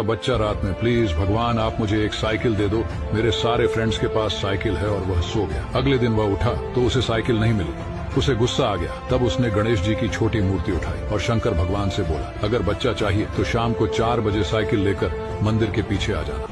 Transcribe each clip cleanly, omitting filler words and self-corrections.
बच्चा रात में, प्लीज भगवान आप मुझे एक साइकिल दे दो। मेरे सारे फ्रेंड्स के पास साइकिल है और वह सो गया। अगले दिन वह उठा तो उसे साइकिल नहीं मिली। उसे गुस्सा आ गया। तब उसने गणेश जी की छोटी मूर्ति उठाई और शंकर भगवान से बोला, अगर बच्चा चाहिए तो शाम को 4 बजे साइकिल लेकर मंदिर के पीछे आ जाना।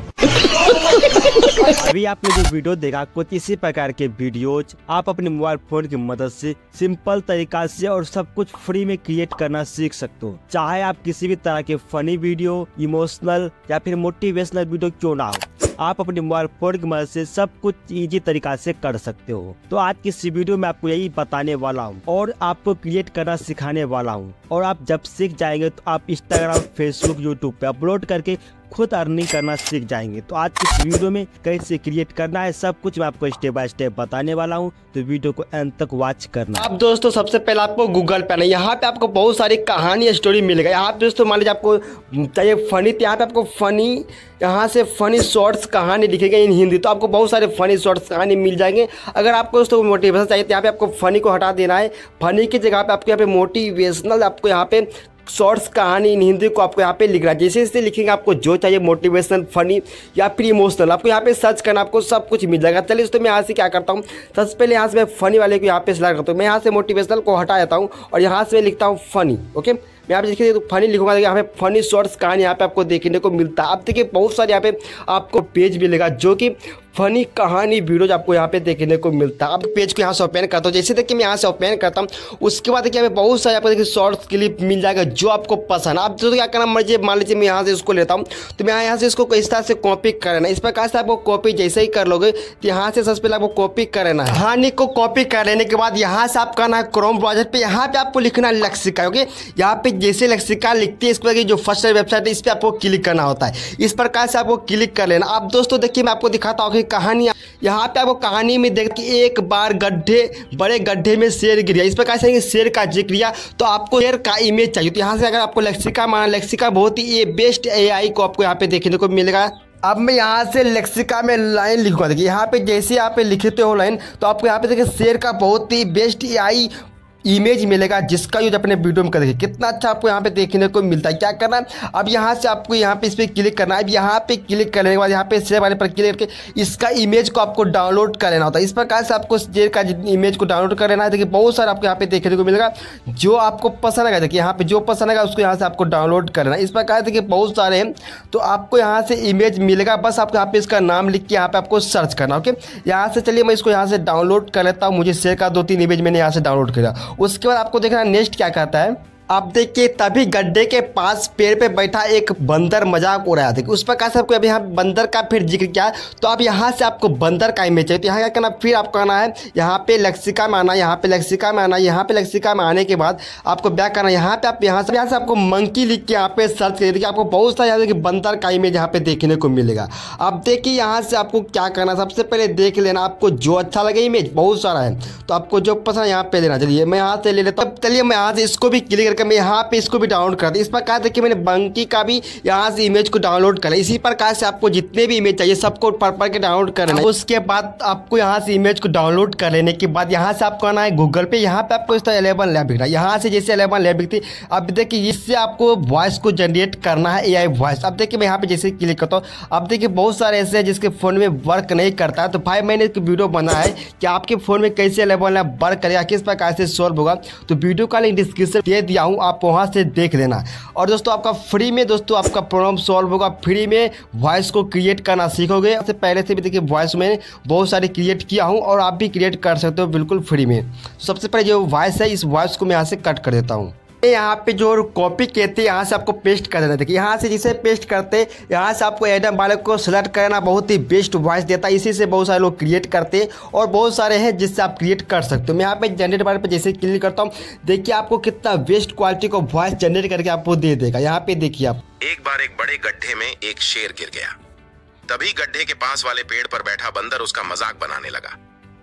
अभी आपने जो वीडियो देखा, कुछ इसी प्रकार के वीडियोज आप अपने मोबाइल फोन की मदद से सिंपल तरीका से और सब कुछ फ्री में क्रिएट करना सीख सकते हो। चाहे आप किसी भी तरह के फनी वीडियो, इमोशनल या फिर मोटिवेशनल वीडियो क्यों ना हो, आप अपने मोबाइल फोन की मदद से सब कुछ इजी तरीका से कर सकते हो। तो आज की इस वीडियो में आपको यही बताने वाला हूँ और आपको क्रिएट करना सिखाने वाला हूँ। और आप जब सीख जाएंगे तो आप इंस्टाग्राम, फेसबुक, यूट्यूब पे अपलोड करके खुद अर्निंग करना सीख जाएंगे। तो आज की इस वीडियो में कैसे क्रिएट करना है सब कुछ मैं आपको स्टेप बाय स्टेप बताने वाला हूँ, तो वीडियो को अंत तक वॉच करना। अब दोस्तों सबसे पहले आपको गूगल पे आना है। यहाँ पे आपको बहुत सारी कहानी स्टोरी मिलेगा। यहाँ पे दोस्तों मान लीजिए आपको चाहिए फनी, तो यहाँ पे आपको फनी, यहाँ से फनी शॉर्ट्स कहानी लिखेगा इन हिंदी, तो आपको बहुत सारे फनी शॉर्ट्स कहानी मिल जाएंगे। अगर आपको दोस्तों मोटिवेशन चाहिए तो यहाँ पे आपको फनी को हटा देना है। फनी की जगह पे आपको यहाँ पे मोटिवेशनल, आपको यहाँ पे शॉर्ट्स कहानी इन हिंदी को आपको यहाँ पे लिखना है। जैसे जैसे लिखेंगे आपको जो चाहिए, मोटिवेशनल, फनी या फिर इमोशनल, आपको यहाँ पे सर्च करना, आपको सब कुछ मिल जाएगा। चलिए दोस्तों मैं यहाँ से क्या करता हूँ, सबसे पहले यहाँ से मैं फनी वाले को यहाँ पे सिलेक्ट करता हूँ। मैं यहाँ से मोटिवेशनल को हटा जाता हूँ और यहाँ से मैं लिखता हूँ फनी। ओके, मैं यहाँ पे देखिए तो फनी लिखूंगा, यहाँ पे फनी शॉर्ट्स कहानी यहाँ पे आपको देखने को मिलता है। आप देखिए बहुत सारे यहाँ पे आपको पेज मिलेगा जो कि फनी कहानी वीडियोज आपको यहाँ पे देखने को मिलता है। अब पेज को यहाँ से ओपन करता हूँ। जैसे देखिए मैं यहाँ से ओपन करता हूँ, उसके बाद देखिए यहाँ पे बहुत सारे आपको देखिए शॉर्ट्स क्लिप मिल जाएगा जो आपको पसंद। आप तो क्या करना मर्जी, मान लीजिए मैं यहाँ से इसको लेता हूँ, तो मैं यहाँ से इसको इस तरह से कॉपी करना। इस प्रकार से आपको कॉपी जैसे ही कर लोगे तो यहाँ से सबसे पहले आपको कॉपी करना है। कहानी को कॉपी कर लेने के बाद यहाँ से आप करना है क्रोम ब्राउजर पे, यहाँ पे आपको लिखना है लेक्सिका। ओके, यहाँ पे जैसे लेक्सिका लिखती है इस पर जो फर्स्ट वेबसाइट है इस पर आपको क्लिक करना होता है। इस प्रकार से आपको क्लिक कर लेना। अब दोस्तों देखिए मैं आपको दिखाता हूँ कि कहानी, यहाँ पे आपको कहानी में देखिए एक बार बड़े गड्ढे में शेर गिर गया। इस प्रकार से शेर का जिक्र किया तो आपको शेर का इमेज चाहिए। तो यहाँ से अगर आपको लेक्सिका माना, लेक्सिका बहुत ही बेस्ट AI को आपको यहाँ पे देखने को मिलेगा। अब मैं यहाँ से लेक्सिका में लाइन लिखूंगा। देखिए यहाँ पे जैसे आप लिखते हो लाइन, तो आपको यहाँ पे देखिए शेर का बहुत ही बेस्ट AI इमेज मिलेगा जिसका यूज अपने वीडियो में कर देखिए कितना अच्छा आपको यहाँ पे देखने को मिलता है। क्या करना है, अब यहाँ से आपको यहाँ पे इस पर क्लिक करना है। अब यहाँ पे क्लिक करने के बाद यहाँ पे शेयर वाले पर क्लिक करके इसका इमेज को आपको डाउनलोड कर लेना होता है। इस प्रकार से आपको शेयर का इमेज को डाउनलोड कर लेना है। देखिए बहुत सारा आपको यहाँ पे देखने को मिलेगा जो आपको पसंद आएगा। देखिए यहाँ पे जो पसंद आएगा उसको यहाँ से आपको डाउनलोड करना है। इस प्रकार देखिए बहुत सारे हैं, तो आपको यहाँ से इमेज मिलेगा। बस आपको यहाँ पे इसका नाम लिख के यहाँ पे आपको सर्च करना। ओके, यहाँ से चलिए मैं इसको यहाँ से डाउनलोड कर लेता हूँ। मुझे शेयर का 2-3 इमेज मैंने यहाँ से डाउनलोड किया। उसके बाद आपको देखना नेक्स्ट क्या कहता है। आप देखिए तभी गड्ढे के पास पेड़ पे बैठा एक बंदर मजाक उड़ाया। देखिए उस प्रकार से आपको अभी यहाँ बंदर का फिर जिक्र किया, तो आप यहाँ से आपको बंदर का इमेज चाहिए। तो यहाँ क्या करना, फिर आपको आना है यहाँ पे लेक्सिका में आना, यहाँ पे लेक्सिका में आना। यहाँ पे लेक्सिका में आने के बाद आपको क्या करना, यहाँ पे आप यहाँ से आपको मंकी लिख के यहाँ पे सर्च करिए। देखिए आपको बहुत सारा यहाँ बंदर का इमेज यहाँ पे देखने को मिलेगा। अब देखिए यहाँ से आपको क्या करना, सबसे पहले देख लेना आपको जो अच्छा लगे। इमेज बहुत सारा है तो आपको जो पसंद यहाँ पे लेना। चलिए मैं यहाँ से ले लेता हूँ। चलिए मैं यहाँ से इसको भी क्लिक करके मैं यहाँ पे इसको भी डाउनलोड कर दिया। इस प्रकार देखिए मैंने बंकी का भी यहाँ से इमेज को डाउनलोड कर लिया। इसी प्रकार से आपको जितने भी इमेज चाहिए सबको पर के डाउनलोड करना है। उसके बाद आपको यहाँ से इमेज को डाउनलोड कर लेने के बाद यहाँ से आपको आना है गूगल पे। यहाँ पे आपको इस तरह 11 लैब दिख रहा है। यहाँ से जैसे 11 लैब दिखती, अब देखिए इससे आपको वॉइस को जनरेट करना है, AI वॉइस। अब देखिए मैं यहाँ पे जैसे क्लिक करता हूँ, अब देखिए बहुत सारे ऐसे हैं जिसके फोन में वर्क नहीं करता है। तो भाई मैंने एक वीडियो बनाया है कि आपके फोन में कैसे 11 लैब वर्क करेगा, किस प्रकार से सॉल्व होगा। तो वीडियो का लिंक डिस्क्रिप्शन दे दिया हूँ, आप वहाँ से देख लेना। और दोस्तों आपका फ्री में दोस्तों आपका प्रॉब्लम सॉल्व होगा। फ्री में वॉइस को क्रिएट करना सीखोगे। सबसे पहले से भी देखिए वॉइस में बहुत सारी क्रिएट किया हूं और आप भी क्रिएट कर सकते हो बिल्कुल फ्री में। सबसे पहले जो वॉइस है इस वॉइस को मैं यहाँ से कट कर देता हूँ। यहाँ पे जो कॉपी कहते हैं यहाँ से आपको पेस्ट कर देना। देखिए यहाँ से जिसे पेस्ट करते यहाँ से आपको एडम वाले को सेलेक्ट करना, बहुत ही बेस्ट वॉइस देता है। इसी से बहुत सारे लोग क्रिएट करते हैं और बहुत सारे हैं जिससे आप क्रिएट कर सकते हो। मैं यहाँ पे जनरेट वाले पे जैसे क्लिक करता हूँ, देखिए आपको कितना बेस्ट क्वालिटी को वॉइस जनरेट करके आपको दे देगा। यहाँ पे देखिए आप, एक बार एक बड़े गड्ढे में एक शेर गिर गया। तभी गड्ढे के पास वाले पेड़ पर बैठा बंदर उसका मजाक बनाने लगा।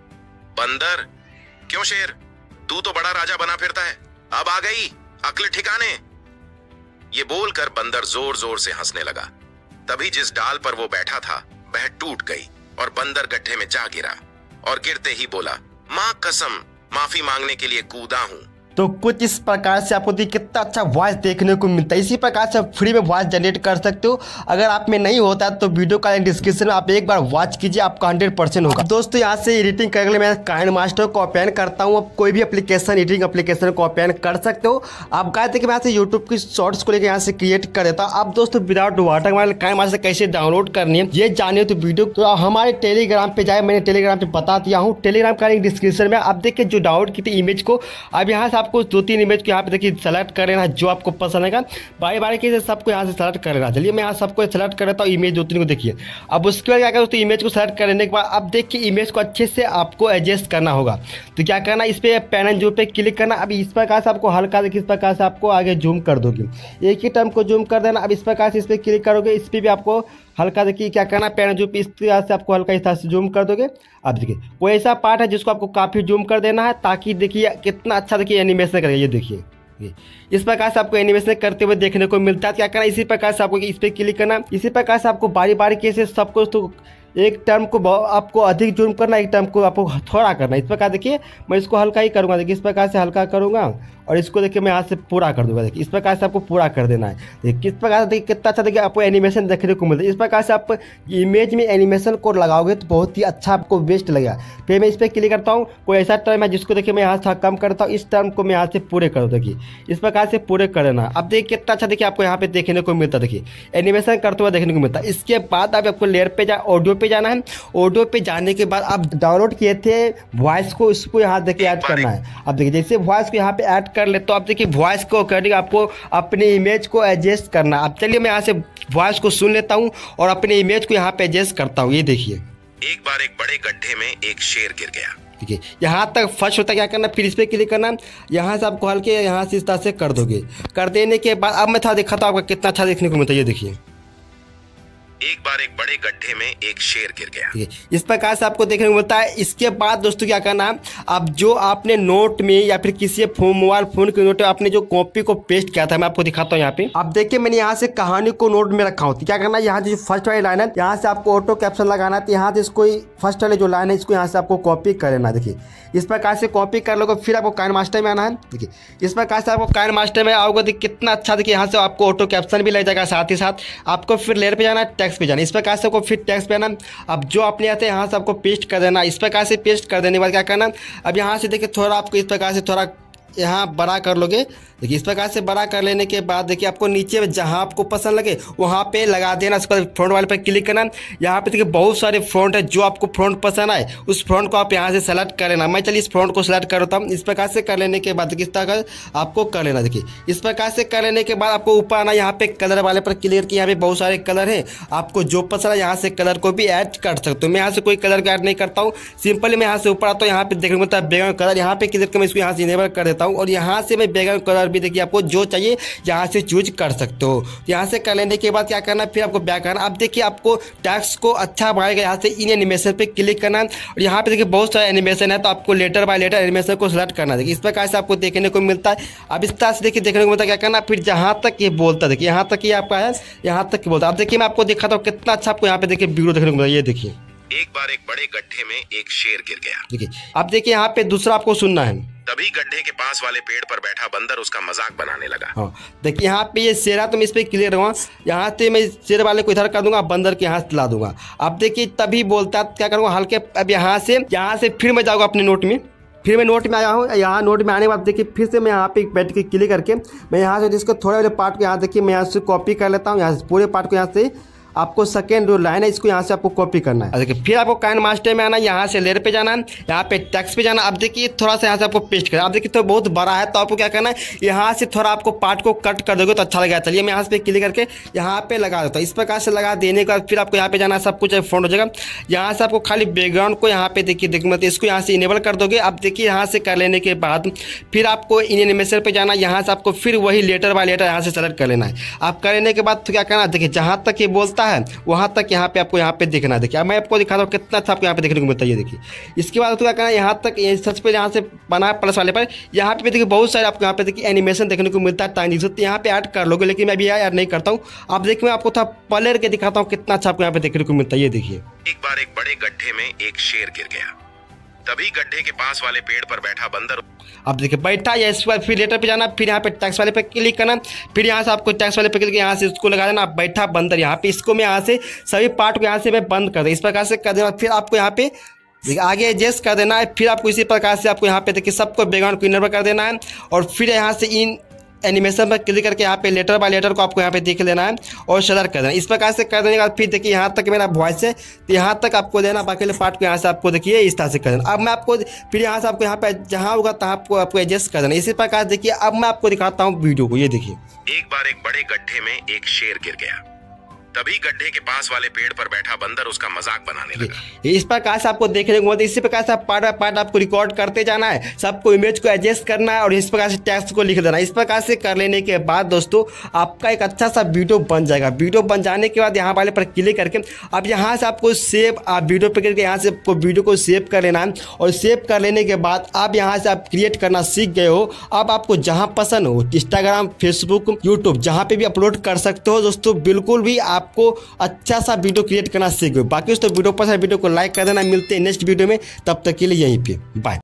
बंदर, क्यों शेर, तू तो बड़ा राजा बना फिरता है, अब आ गई अक्ल ठिकाने। ये बोलकर बंदर जोर जोर से हंसने लगा। तभी जिस डाल पर वो बैठा था वह टूट गई और बंदर गड्ढे में जा गिरा और गिरते ही बोला, मां कसम माफी मांगने के लिए कूदा हूं, तो कुछ इस प्रकार से आपको देखिए कितना अच्छा वॉइस देखने को मिलता है। इसी प्रकार से आप फ्री में वॉइस जनरेट कर सकते हो। अगर आप में नहीं होता तो वीडियो का डिस्क्रिप्शन में आप एक बार वॉच कीजिए, आपका 100% होगा। दोस्तों यहाँ से एडिटिंग करने के लिए मैं काइनमास्टर को ओपन करता हूँ। आप कोई भी एप्लीकेशन एडिटिंग एप्लीकेशन को ओपन कर सकते हो। आप कहते हैं कि मैं यहाँ से यूट्यूब की शॉर्ट्स को लेकर यहाँ से क्रिएट कर देता हूँ। आप दोस्तों विदाउट वाटरमार्क काइनमास्टर कैसे डाउनलोड करनी है ये जानिए तो वीडियो तो हमारे टेलीग्राम पे जाए, मैंने टेलीग्राम पे बता दिया हूँ। टेलीग्राम का डिस्क्रिप्शन में आप देखिए जो डाउनलोड की थी इमेज को। अब यहाँ से आपको 2-3 इमेज को यहाँ पे देखिए सेलेक्ट कर लेना, जो आपको पसंद है बारी बारी के सबको यहाँ से सेलेक्ट कर लेना। चलिए मैं यहाँ सबको सेलेक्ट कर लेता हूँ इमेज 2-3 को देखिए। अब उसके बाद क्या करो तो इमेज को सेलेक्ट कर लेने के बाद अब देखिए इमेज को अच्छे से आपको एडजस्ट करना होगा। तो क्या करना, इस पर पेन एंड जूम पे क्लिक करना। अब इस प्रकार से आपको हल्का देखिए इस प्रकार से आपको आगे जूम कर दोगे, एक ही टर्म को जूम कर देना। अब इस प्रकार से इस पर क्लिक करोगे, इस पर भी आपको हल्का देखिए क्या करना, पेन जूम इस तरह से आपको हल्का इस तरह से जूम कर दोगे। अब देखिए कोई ऐसा पार्ट है जिसको आपको काफ़ी जूम कर देना है ताकि देखिए कितना अच्छा देखिए एनिमेशन करेगा। ये देखिए इस प्रकार से आपको एनिमेशन करते हुए देखने को मिलता है। क्या करना, इसी प्रकार से आपको इस पर क्लिक करना। इसी प्रकार से आपको बारी बारी के सब कुछ तो एक टर्म को आपको अधिक जूम करना, एक टर्म को आपको थोड़ा करना। इस प्रकार देखिए मैं इसको हल्का ही करूँगा, देखिए इस प्रकार से हल्का करूँगा और इसको देखिए मैं यहाँ से पूरा कर दूंगा। देखिए इस प्रकार से आपको पूरा कर देना है। देखिए किस प्रकार से देखिए कितना अच्छा देखिए आपको एनिमेशन देखने को मिलता है। इस प्रकार से आप इमेज में एनिमेशन को लगाओगे तो बहुत ही अच्छा आपको बेस्ट लगेगा। फिर मैं इस पर क्लिक करता हूँ, कोई ऐसा टर्म है जिसको देखिए मैं यहाँ से कम करता हूँ, इस टर्म को मैं यहाँ से पूरे कर दूँ। देखिए इस प्रकार से पूरे कर देना। अब देखिए कितना अच्छा देखिए आपको यहाँ पे देखने को मिलता है, देखिए एनिमेशन करते हुए देखने को मिलता है। इसके बाद अब आपको लेयर पे ऑडियो पे जाना है। ऑडियो पे जाने के बाद आप डाउनलोड किए थे वॉइस को, उसको यहाँ देखिए ऐड करना है। अब देखिए जैसे वॉइस को यहाँ पे ऐड कर ले तो आप देखिए वॉइस को अकॉर्डिंग आपको अपने इमेज को एडजस्ट करना। अब चलिए मैं यहाँ से वॉइस को सुन लेता हूँ और अपने इमेज को यहाँ पे एडजस्ट करता हूँ। ये देखिए एक बार एक बड़े गड्ढे में एक शेर गिर गया। ठीक है, यहाँ तक फर्स्ट होता है। क्या करना, फिर इस पर क्लिक करना, यहाँ से आपको हल्के यहाँ से इस तरह से कर दोगे। कर देने के बाद अब मैं था दिखाता हूँ आपको कितना अच्छा देखने को मिलता है। ये देखिए एक बार एक बड़े गड्ढे में एक शेर गिर गया। इस प्रकार से आपको देखने को मिलता है। इसके बाद दोस्तों क्या करना है, अब जो आपने नोट में या फिर किसी मोबाइल फोन के नोट में आपने जो कॉपी को पेस्ट किया था मैं आपको दिखाता हूँ यहाँ पे। अब देखिए मैंने यहाँ से कहानी को नोट में रखा हूँ। तो क्या करना है, यहाँ जो फर्स्ट वाली लाइन है यहाँ से आपको ऑटो कैप्शन लगाना है। तो यहाँ से इसको फर्स्ट वाली जो लाइन है इसको यहाँ से आपको कॉपी कर लेना। देखिए इस प्रकार से कॉपी कर लोगे, फिर आपको काइनमास्टर में आना है। देखिए इस प्रकार से आपको काइनमास्टर में आओगे तो कितना अच्छा देखिए यहाँ से आपको ऑटो कैप्शन भी लग जाएगा। साथ ही साथ आपको फिर लेयर पे जाना है, टेक्स्ट पे जाना। इस प्रकार से आपको फिर टेक्स्ट पे आना। अब जो आपने आते हैं यहाँ से आपको पेस्ट कर देना। इस प्रकार से पेस्ट कर देने के बाद क्या करना, अब यहाँ से देखिए थोड़ा आपको इस प्रकार से थोड़ा यहाँ बड़ा कर लोगे। देखिए इस प्रकार से बड़ा कर लेने के बाद देखिए आपको नीचे जहाँ आपको पसंद लगे वहाँ पे लगा देना। उसके बाद फ्रंट वाले पर क्लिक करना। यहाँ पे देखिए बहुत सारे फ्रंट है, जो आपको फ्रंट पसंद आए उस फ्रंट को आप यहाँ से सेलेक्ट कर लेना। मैं चलिए इस फ्रंट को सेलेक्ट करता हूँ। इस प्रकार से कर लेने के बाद किस तरह आपको कर लेना। देखिए इस प्रकार से कर लेने के बाद आपको ऊपर आना, यहाँ पे कलर वाले पर क्लियर किया। यहाँ पे बहुत सारे कलर हैं, आपको जो पसंद है यहाँ से कलर को भी ऐड कर सकते हो। मैं यहाँ से कोई कलर ऐड नहीं करता हूँ, सिंपली मैं यहाँ से ऊपर आता हूँ। यहाँ पे देखने को मिलता है बैकग्राउंड कलर, यहाँ पे क्लिक कर मैं इसको यहाँ से इनेबल कर देता हूँ और यहाँ से मैं बैकग्राउंड कलर भी देखिए आपको जो चाहिए यहाँ से चूज कर सकते हो। यहाँ से कर लेने के बाद क्या करना, फिर आपको बैक करना। अब देखिए आपको टेक्स्ट को अच्छा बनाएगा, यहाँ से इन एनिमेशन पे क्लिक करना और यहाँ पे देखिए बहुत सारे एनिमेशन है तो आपको लेटर बाय लेटर एनिमेशन को सिलेक्ट करना। देखिए इस प्रकार से आपको देखने को मिलता है। अब इस तरह से देखिए देखने को मिलता है। क्या करना, फिर जहाँ तक ये बोलता है देखिए यहाँ तक ये आपका है, यहाँ तक बोलता है। अब देखिए मैं आपको दिखाता हूँ कितना अच्छा आपको यहाँ पे देखिए वीडियो देखने को मिलता है। ये देखिए एक बार एक बड़े गड्ढे में एक शेर गिर गया। देखिए अब देखिए यहाँ पे दूसरा आपको सुनना है। तभी गड्ढे के पास वाले पेड़ पर बैठा बंदर उसका मजाक बनाने लगा। हाँ देखिए यहाँ पे ये शेरा तो मैं इस पर क्लियर रहूँगा। यहाँ से मैं शेर वाले को इधर कर दूंगा, बंदर के यहाँ से ला दूंगा। अब देखिए तभी बोलता क्या करूँगा हल्के। अब यहाँ से फिर मैं जाऊँगा अपने नोट में। फिर मैं नोट में आया हूँ। यहाँ नोट में आने के बाद देखिए फिर से मैं यहाँ पे बैठ के क्लिक करके मैं यहाँ से इसको थोड़े वाले पार्ट को यहाँ देखिए मैं यहाँ से कॉपी कर लेता हूँ। यहाँ से पूरे पार्ट को यहाँ से आपको सेकेंड जो लाइन है इसको यहाँ से आपको कॉपी करना है। देखिए फिर आपको काइनमास्टर में आना, यहाँ से लेयर पे जाना है, यहाँ पे टेक्स्ट पे जाना। अब देखिए थोड़ा सा यहाँ से आपको पेस्ट करना। अब देखिए तो बहुत बड़ा है तो आपको क्या करना है, यहाँ से थोड़ा आपको पार्ट को कट कर दोगे तो अच्छा लगेगा। चलिए मैं यहाँ से क्लिक करके यहाँ पे लगा देता हूँ। इस प्रकार से लगा देने के बाद फिर आपको यहाँ पे जाना, सब कुछ फ्रंट हो जाएगा। यहाँ से आपको खाली बैकग्राउंड को यहाँ पे देखिए मतलब इसको यहाँ से इनेबल कर दोगे। अब देखिए यहाँ से कर लेने के बाद फिर आपको इन एनिमेशन पे जाना। यहाँ से आपको फिर वही लेटर बाय लेटर यहाँ से सेलेक्ट कर लेना है। आप कर लेने के बाद तो क्या करना, देखिए जहाँ तक ये बोलता है वहाँ तक यहाँ पे आपको यहाँ पे देखना। देखिए मैं आपको दिखाता हूँ कितना अच्छा आपको यहाँ पे देखने को मिलता है। ये देखिए इसके बाद तो क्या करना, यहाँ तक सच पे यहाँ से बना प्लस वाले पर यहाँ पे देखिए बहुत सारे आपको यहाँ पे देखिए एनिमेशन देखने को मिलता है। टाइम तो यहाँ पे ऐड कर लोगे, लेकिन मैं अभी ऐड नहीं करता हूँ। आप देखिए मैं आपको थोड़ा पलट के दिखाता हूँ कितना अच्छा आपको यहाँ पे देखने को मिलता है। ये देखिए एक बार एक बड़े गड्ढे में एक शेर गिर गया। तभी गड्ढे के पास वाले पेड़ पर बैठा बंदर। अब देखिए बैठा या इसके बाद फिर लेटर पे जाना, फिर यहाँ पे टैक्स वाले पे क्लिक करना, फिर यहाँ से आपको टैक्स वाले पे क्लिक यहाँ से इसको लगा देना बैठा बंदर। यहाँ पे इसको मैं यहाँ से सभी पार्ट को यहाँ से मैं बंद कर दूँ, इस प्रकार से कर देना। फिर आपको यहाँ पे आगे एडजस्ट कर देना है। फिर आपको इसी प्रकार से आपको यहाँ पे देखिए सबको बैकग्राउंड को इनर कर देना है और फिर यहाँ से इन एनिमेशन पर क्लिक करके यहाँ पे लेटर बाय लेटर को आपको यहाँ पे देख लेना है और शेयर कर देना। इस प्रकार से कर देने के बाद फिर देखिए यहाँ तक मेरा वॉइस है तो यहाँ तक आपको देना, बाकी वाले पार्ट को यहाँ से आपको देखिए इस तरह से कर देना। अब मैं आपको फिर यहाँ से आपको यहाँ पे जहाँ होगा तहाँ आपको एडजस्ट कर देना। इसी प्रकार देखिए अब मैं आपको दिखाता हूँ वीडियो को, ये देखिए। एक बार एक बड़े गड्ढे में एक शेर गिर गया, तभी गड्ढे के पास वाले पेड़ पर बैठा बंदर उसका मजाक बनाने लगा। इस प्रकार से आपको देखने को मिलता है। इसी प्रकार से आप पार्ट बाय पार्ट आपको रिकॉर्ड करते जाना है, सबको इमेज को एडजस्ट करना है और इस प्रकार से टेक्स्ट को लिख देना। इस प्रकार से कर लेने के बाद दोस्तों आपका एक अच्छा सा वीडियो बन जाएगा। वीडियो बन जाने के बाद यहाँ वाले पर क्लिक करके अब यहाँ से आपको सेव आप वीडियो पे करके यहाँ से आपको वीडियो को सेव कर लेना है और सेव कर लेने के बाद आप यहाँ से आप क्रिएट करना सीख गए हो। अब आपको जहाँ पसंद हो इंस्टाग्राम, फेसबुक, यूट्यूब जहाँ पे भी अपलोड कर सकते हो दोस्तों। बिल्कुल भी आपको अच्छा सा वीडियो क्रिएट करना सीख गए। बाकी दोस्तों वीडियो पसंद है वीडियो को लाइक कर देना। मिलते हैं नेक्स्ट वीडियो में, तब तक के लिए यहीं पे बाय।